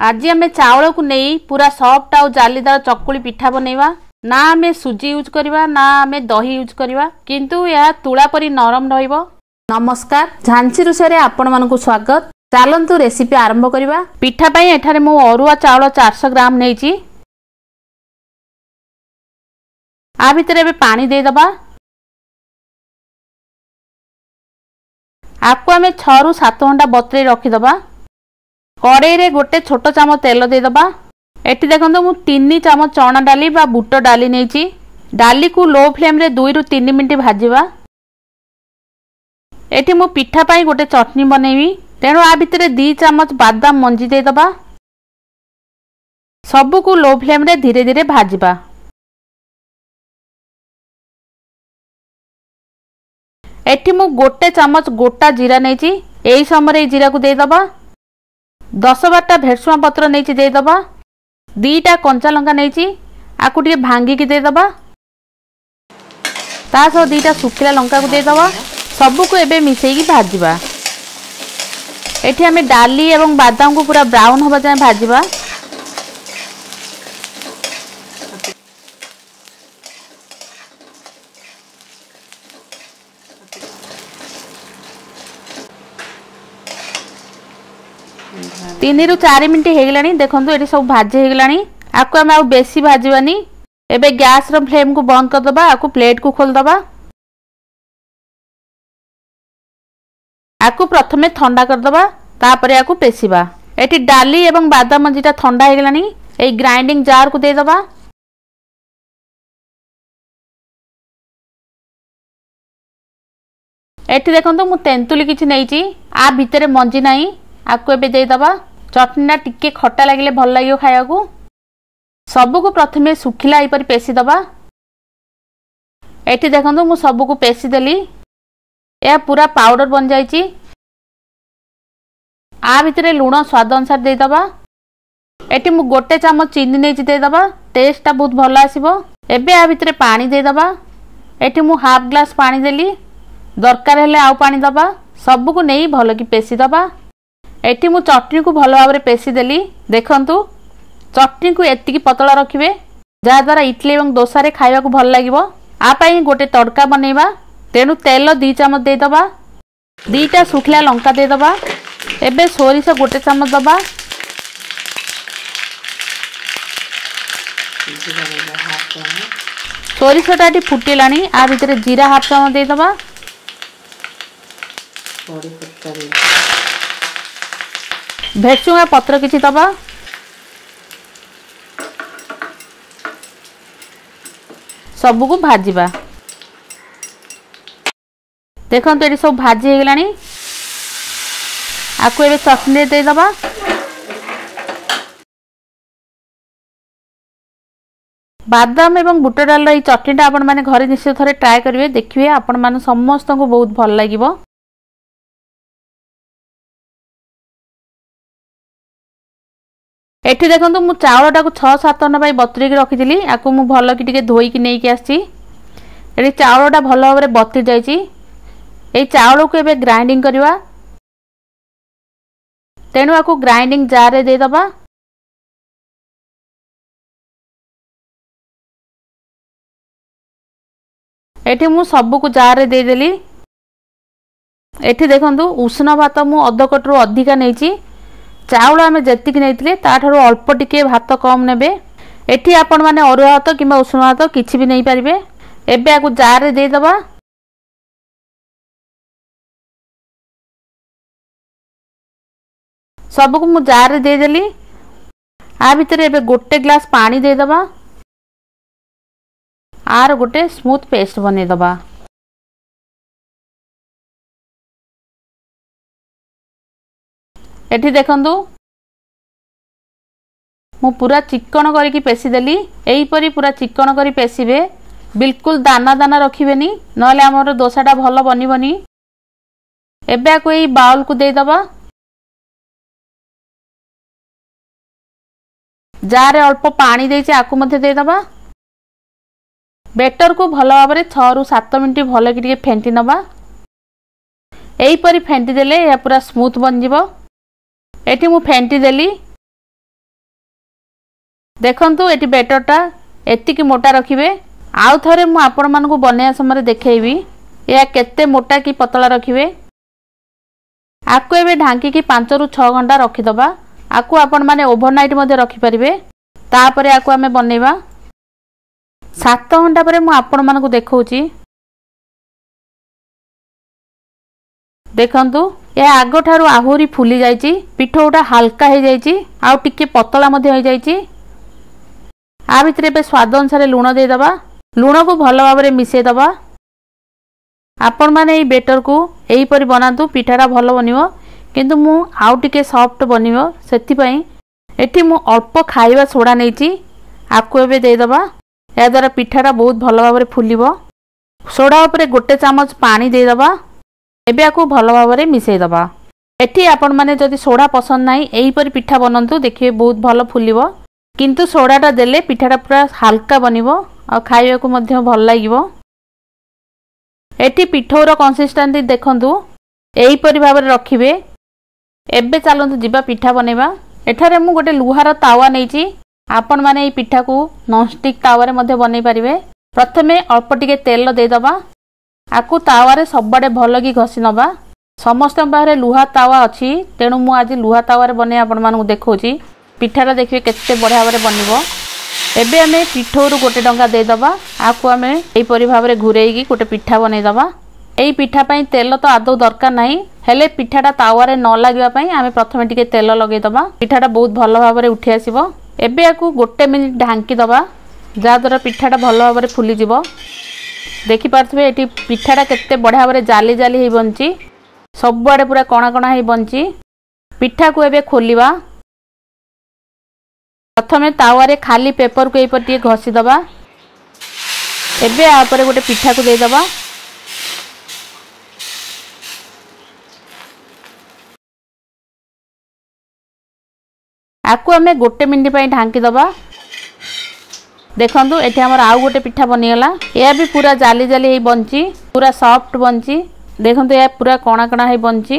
आज आम चाउल को नहीं पूरा सॉफ्ट आउ जालीदार चकुली पिठा बनैबा। ना आम सुजी यूज करवा ना आम दही यूज करवा, किंतु यह तुला परी नरम रहिबो। नमस्कार, झांसी रुषे आपण मानकु स्वागत। चलतु रेसिपी आरंभ करवा। पिठा पई एठारे मु अरुआ चाउल 400 ग्राम नेइची। आ भितर एबे पानी दे दबा। आपको आम 6 रु 7 घंटा बतरे रखी दबा। कड़ाई रे गोटे छोट चामच तेल दे दबा। एटी देखंतु मु 3 चामच चना डाली बा बुट डाली नेइची। डाली को लो फ्लेम रे 2 रु 3 मिनिट भाजीबा। एटी मु पिठा पाई गोटे चटनी बनेबी, तेणु आ भितर 2 चामच बादाम मंजी दे दबा। सबु को लो फ्लेम रे धीरे धीरे भाजीबा। एटी मु गोटे चामच गोटा जीरा नेइची। एई समय जीरा को दे दबा। 10-12टा भेरसुआ पत्र नहीं दे दबा। 2टा कंचा लंका नहीं आकु टे भांगी की दे दबा। ता सह 2टा सुखिला लंका को दे दबा। सबु को एबे मिसेई भाजीबा। एठी हमें डाली एवं बादाम को पूरा ब्राउन होबा जाय भाजीबा। तीन रु 4 मिनिट होगलानी। देखो ये सब भाजी होगलानी। आपको आम आउ बेसी भाजवानी। एबे गैस रो फ्लेम को बंद कर दबा। आपको प्लेट को खोल दबा। आपको प्रथमे ठंडा कर दबा, तापरे आपको पेसीबा। एटी डाली एवं बादाम मंजीटा ठंडा होगलानी। ए ग्राइंडिंग जार को दे दबा। एटी देखंतु मु तेंतुली किछि नैची। आ भितरे मंजी नाही। आपको एबे दे दबा। चटनीटा टिके खट्टा लगिले भल लागियो खाया को। सबु को प्रथमे सुखिला इपर पेसी दबा। एठी देखंतु मु सबु को पेसी देली। या पूरा पाउडर बन जाईची। आ भितरे लूण स्वाद अनुसार दे दबा। एठी मु गोटे चामच चीनी नेची दे दबा। टेस्टटा बहुत भल आसीबो। एबे आ भितरे पानी दे दबा। एठी मु हाफ ग्लास पानी देली। दरकार हेले आउ पानी दबा। सबु को नेई भल की पेसी दबा। एठी मु चटनी को भल भाव पेसी देली। देखंतु चटनी को एतिकी पतला रखिबे जहा द्वारा इडली एवं डोसा रे खाइबा को भल लागिबो। आ पई गोटे तड़का बनेबा, तेनु तेल 2 चामच दे दबा। 2टा सुखिला लंका दे दबा। एबे सोरिष गोटे चामच दबा। सोरिषटा एटी फुटिलानी। आ भितरे जीरा हाफ चामच दे दबा। भेरसुंगा पत्र किछि दबा। सबु को भाजीबा। देखंतु एटी सब भाजी हेगलानी। आकु एबे चटनी दे दबा। बादाम एवं बुट डाल रही चटनीटा आपण माने घरे निश्चित थरे ट्राई करिवे। देखिवे आपण माने समस्त को बहुत भल लागिबो। एठी देखंतु मु चाउलटा को 6-7 घंटा बतुरी के रखी। आपको मु भल कि धोई की नहीं आसी। एठी चाउलटा भल भाव बतुरी जाइछि। ए चाउल को एबे ग्राइंडिंग करवा। तेणु आपको ग्राइंडिंग जार रे दे दबा। एठी मु सबु को जार रे दे देली। एठी देखंतु उष्ण भात मु अध कटरु अधिका नेछि। चाउल आम जेतिक नहीं ताठारु अल्प टिके भात कम नेबे। एठी आपण माने अरुआ भात किंबा उष्ण भात किछि भी नहीं पारिबे। एबे आकु जार रे दे दबा। सब को मु जार रे दे देली। आ भितरे एबे गोटे ग्लास पानी दे दबा। आर गोटे स्मूथ पेस्ट बने दबा। एठी देखंतु मु पूरा चिकन करी पेसी देली। एई परी पूरा चिकन करी पेसीबे। बिल्कुल दाना दाना रखिबेनी, नले हमर डोसाटा भल बनिबनी। एबे आकु एई बाउल को दे दबा। जार अल्प पानी देइछि आकु मध्ये दे दबा। बेटर को भल भाव 6 रु 7 मिनिट भल कि फेंटी नबा। एई परी फेंटी देले या पूरा स्मूथ बन जिवो। एठी मु फेंटी देली। देखंतु एटी बेटरटा एतिकी मोटा रखिबे। आउ थरे मु आपण मानकु बनेया समय देखैबी या केते मोटा की पतला रखिबे। आकु एबे ढांकी की 5 रु 6 घंटा रखि दबा। आकु आपण माने ओवरनाइट मध्ये रखि परिबे। तापरे आकु हमें बनेबा 7 घंटा परे मु आपण मानकु देखौची। देखंतु ए आगो ठारू आहुरी फुली जाईची। पिठोटा हल्का हे जाईची आ टिके पतला मध्ये हो जाईची। आ भितरे बे स्वाद अनुसार लूण दे दबा। लूण को भलो भाबरे मिसे दबा। आपण माने ए बेटर को एही परि बनातु पिठाटा भलो बनिवो। किंतु मु आउ टिके सॉफ्ट बनिवो सेति पई एठी मु अल्प खाइबा सोडा नेची। आकु एबे दे दबा। या द्वारा पिठाटा बहुत भलो भाबरे फुलिवो। सोडा ऊपर 1 चमच पानी दे दबा। एबे आकु भलो भाबरे मिसेई दबा। एठी आपण माने जदि सोडा पसंद नाही एही परि पिठा बनंतु देखिबे बहुत भलो फुलिवो। किंतु सोडाटा देले पिठाटा पूरा हल्का बनिवो आ खाइबा को मध्ये भल लागिवो। एठी पिठोर कंसिस्टेंसी देखंतु एही परि भाबरे रखिबे। एबे चलंतु जिबा पिठा बनेबा। एठारे मु गोटे लुहार तावा नेची। आपण माने ए पिठा को नॉनस्टिक तावा रे मध्ये बनै परिबे। प्रथमे अल्प टिके तेल दे दबा। आकु तावा रे सबडे भलो की घसी नबा। समस्त बाहरे लुहा तावा अछि तेनु मु आज लुहा तावा रे बने आपण मानकु देखौची। पिठाटा देखिबे केते बढ़िया भाबरे बनिवो। एबे हमें पिठोरु 1 टंका दे दबा। आकु हमें एही परि भाबरे घुरेईकी गोटे पिठा बनै दबा। एही पिठा पई तेल तो आदौ दरकार नाही। हेले पिठाटा तावा रे न लागिबा पई आमे प्रथमे टिके तेल लगै दबा। पिठाटा बहुत भलो भाबरे उठी आसीबो। एबे आकु 1 मिनिट ढांकी दबा जा द्वारा पिठाटा भलो भाबरे फुली जिवो। देखि पारथबे एटी पिठाटा केते बढ़िया भाबरे जाली जाली हे बनची। सब आड़े पूरा कणा कणा हे बनची। पिठा को एबे खोलिबा। प्रथमे तावा रे खाली पेपर को एपर टिके घसी दबा। एबे आ परे गोटे पिठा को दे दबा। आकु हमें 1 मिनिट पई ढांकी दबा। देखंतु एठी हमर आउ गोटे पिठा बनिगला। या भी पूरा जाली जाली हे बनची पूरा सॉफ्ट बनची। देखंतु या पूरा कणा कणा हे बनची।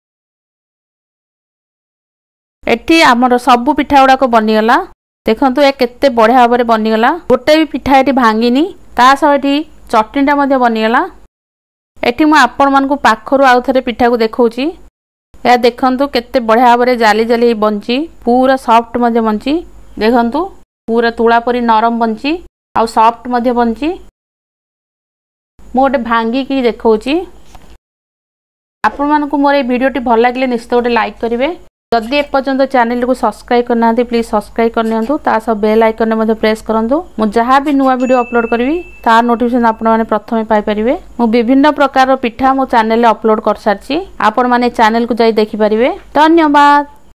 एठी हमर सब पिठा गुडा को बनिगला। देखंतु ए केते बढ़िया भाबरे बनिगला। गोटे भी पिठा एठी भांगिनी। ता सह एठी चटनीटा मध्ये बनिगला। एठी मु आपण मानकु पाखरु आउ थरे पिठा को देखौची। या देखंतु केते बढ़िया भाबरे जाली जाली बनची पूरा सॉफ्ट मध्ये बनची। देखंतु पूरा तुळा परी नरम बनची आ सॉफ्ट मध्ये बनची। मु गोटे भांगी की देखौची। आपण मानकु मोर ए वीडियोटी भल लागले निश्चित गोटे लाइक करिवे। जदि ए पर्यंत चैनल को सब्सक्राइब करना प्लीज सब्सक्राइब करनियंतु। ता सब बेल आइकन में प्रेस करंतु। मु जहाँ भी नुआ वीडियो अपलोड करबी तार नोटिफिकेशन आपण माने प्रथमे पाई परिबे। मु विभिन्न प्रकार पिठा मो चैनल रे अपलोड कर सारची। आपण माने चैनल को जाई देखि परिबे। धन्यवाद।